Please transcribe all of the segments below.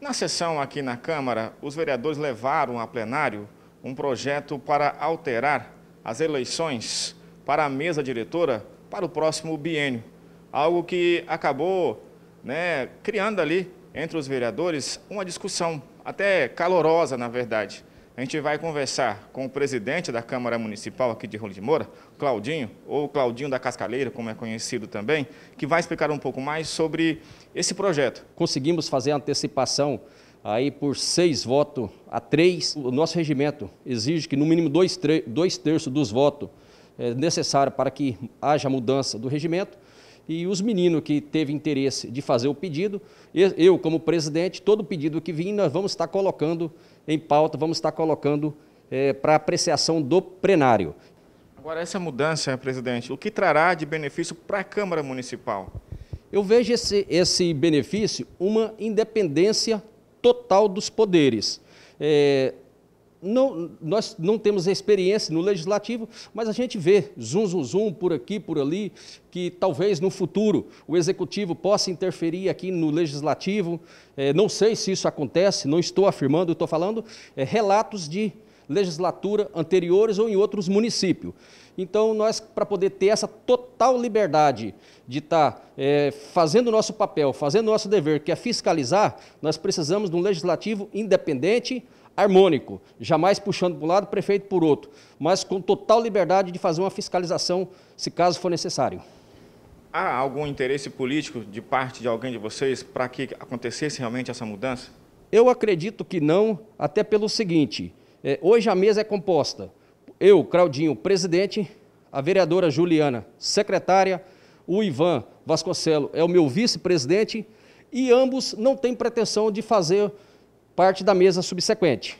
Na sessão aqui na Câmara, os vereadores levaram a plenário um projeto para alterar as eleições para a mesa diretora para o próximo biênio. Algo que acabou, criando ali entre os vereadores uma discussão até calorosa, na verdade. A gente vai conversar com o presidente da Câmara Municipal aqui de Rolim de Moura, Claudinho, ou Claudinho da Cascaleira, como é conhecido também, que vai explicar um pouco mais sobre esse projeto. Conseguimos fazer a antecipação aí por 6 votos a 3. O nosso regimento exige que no mínimo 2/3 dos votos é necessário para que haja mudança do regimento. E os meninos que teve interesse de fazer o pedido, eu como presidente, todo pedido que vir nós vamos estar colocando em pauta, vamos estar colocando para apreciação do plenário. Agora, essa mudança, presidente, o que trará de benefício para a Câmara Municipal? Eu vejo esse benefício uma independência total dos poderes. Nós não temos experiência no legislativo, mas a gente vê zum por aqui, por ali, que talvez no futuro o executivo possa interferir aqui no legislativo. Não sei se isso acontece, não estou afirmando, estou falando relatos de legislatura anteriores ou em outros municípios. Então, nós, para poder ter essa total liberdade de estar fazendo o nosso papel, fazendo o nosso dever, que é fiscalizar, nós precisamos de um legislativo independente, harmônico, jamais puxando para um lado, prefeito por outro, mas com total liberdade de fazer uma fiscalização, se caso for necessário. Há algum interesse político de parte de alguém de vocês para que acontecesse realmente essa mudança? Eu acredito que não, até pelo seguinte, hoje a mesa é composta, eu, Claudinho, presidente, a vereadora Juliana, secretária, o Ivan Vasconcelos é o meu vice-presidente e ambos não têm pretensão de fazer parte da mesa subsequente.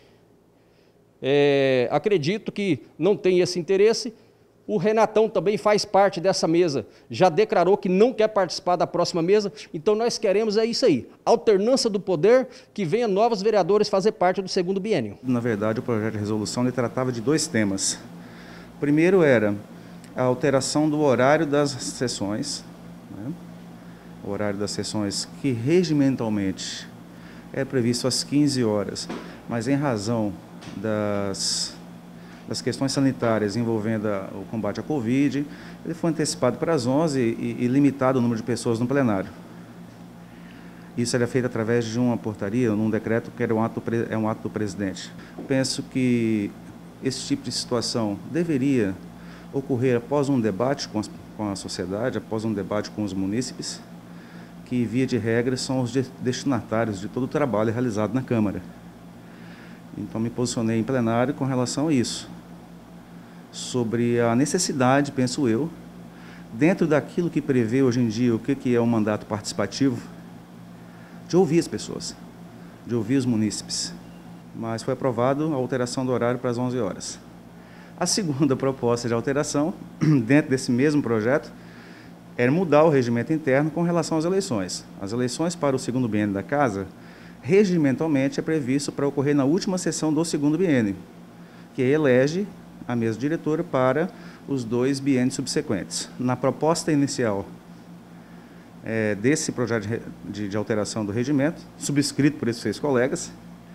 Acredito que não tem esse interesse. O Renatão também faz parte dessa mesa, já declarou que não quer participar da próxima mesa, então nós queremos isso aí, alternância do poder, que venha novos vereadores fazer parte do segundo biênio. Na verdade, o projeto de resolução ele tratava de 2 temas. O primeiro era a alteração do horário das sessões, o horário das sessões que regimentalmente é previsto às 15 horas, mas em razão das questões sanitárias envolvendo o combate à Covid, ele foi antecipado para as 11 e limitado o número de pessoas no plenário. Isso era feito através de uma portaria, num decreto que era um ato do presidente. Penso que esse tipo de situação deveria ocorrer após um debate com a sociedade, após um debate com os munícipes, que, via de regra, são os destinatários de todo o trabalho realizado na Câmara. Então, me posicionei em plenário com relação a isso, sobre a necessidade, penso eu, dentro daquilo que prevê hoje em dia o que é um mandato participativo, de ouvir as pessoas, de ouvir os munícipes. Mas foi aprovado a alteração do horário para as 11 horas. A segunda proposta de alteração, dentro desse mesmo projeto, era mudar o regimento interno com relação às eleições. As eleições para o segundo biênio da Casa, regimentalmente, é previsto para ocorrer na última sessão do segundo biênio, que elege a mesa diretora para os 2 biênios subsequentes. Na proposta inicial desse projeto de alteração do regimento, subscrito por esses 6 colegas,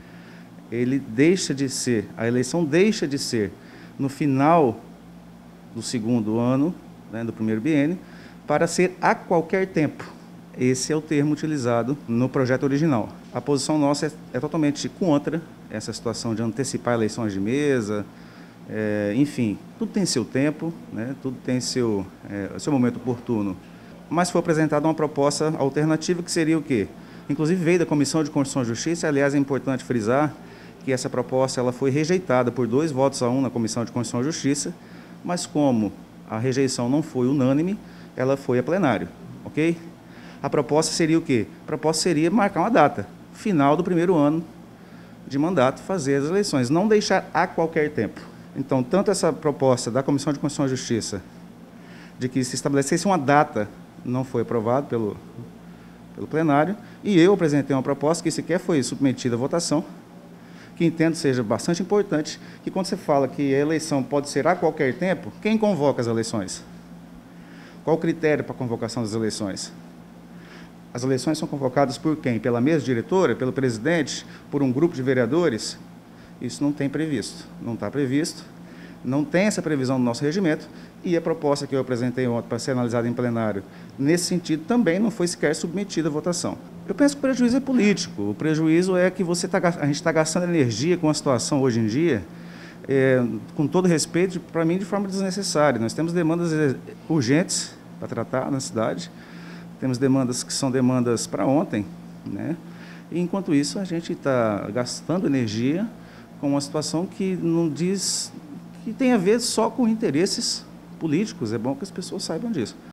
a eleição deixa de ser no final do segundo ano, do primeiro biênio, para ser a qualquer tempo. Esse é o termo utilizado no projeto original. A posição nossa é totalmente contra essa situação de antecipar eleições de mesa, enfim, tudo tem seu tempo, tudo tem seu momento oportuno. Mas foi apresentada uma proposta alternativa que seria o quê? Inclusive veio da Comissão de Constituição e Justiça, aliás é importante frisar que essa proposta ela foi rejeitada por 2 votos a 1 na Comissão de Constituição e Justiça, mas como a rejeição não foi unânime, ela foi a plenário, ok? A proposta seria o quê? A proposta seria marcar uma data, final do primeiro ano de mandato, fazer as eleições, não deixar a qualquer tempo. Então, tanto essa proposta da Comissão de Constituição e Justiça, de que se estabelecesse uma data, não foi aprovado pelo plenário, e eu apresentei uma proposta que sequer foi submetida à votação, que entendo seja bastante importante, que quando você fala que a eleição pode ser a qualquer tempo, quem convoca as eleições? Qual o critério para a convocação das eleições? As eleições são convocadas por quem? Pela mesa diretora, pelo presidente, por um grupo de vereadores? Isso não tem previsto, não está previsto, não tem essa previsão no nosso regimento, e a proposta que eu apresentei ontem para ser analisada em plenário, nesse sentido, também não foi sequer submetida à votação. Eu penso que o prejuízo é político, o prejuízo é que a gente está gastando energia com a situação hoje em dia, com todo respeito, para mim, de forma desnecessária. Nós temos demandas urgentes para tratar na cidade, temos demandas que são demandas para ontem, né? E, enquanto isso, a gente está gastando energia com uma situação que não diz, que tem a ver só com interesses políticos. É bom que as pessoas saibam disso.